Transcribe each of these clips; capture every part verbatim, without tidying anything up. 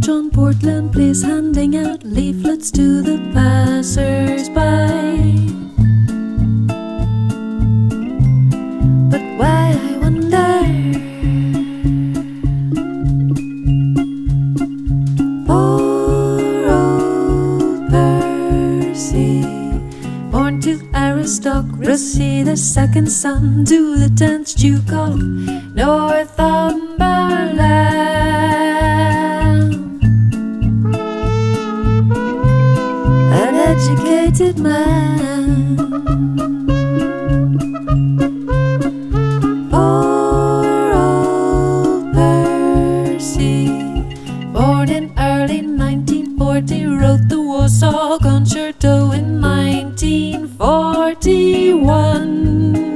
church on Portland Place, handing out leaflets to the passers-by. But why, I wonder, poor old Percy, born to aristocracy, the second son to the tenth Duke of Northumberland, an educated man. Poor old Percy, born in early nineteen forty, wrote the Warsaw Concerto in nineteen forty-one.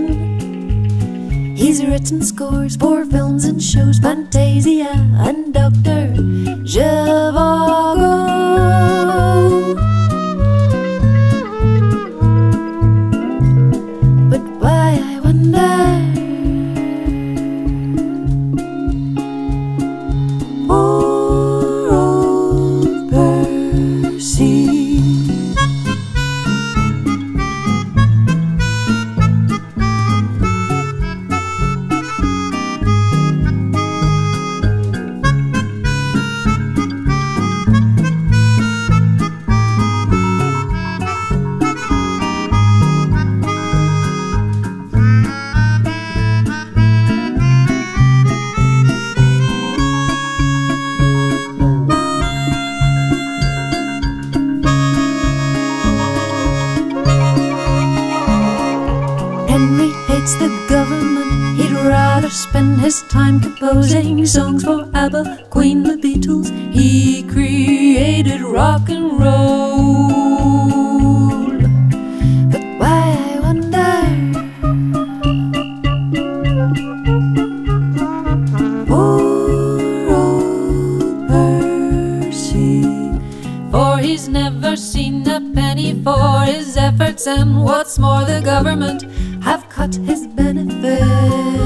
He's written scores for films and shows, Fantasia and Doctor Zhivago. But why, I wonder, poor old Percy. Henry hates the government, he'd rather spend his time composing songs for ABBA, Queen, the Beatles. He created rock and roll. But why, I wonder, poor old Percy, for he's never seen a penny for his efforts, and what's more, the government have cut his benefits.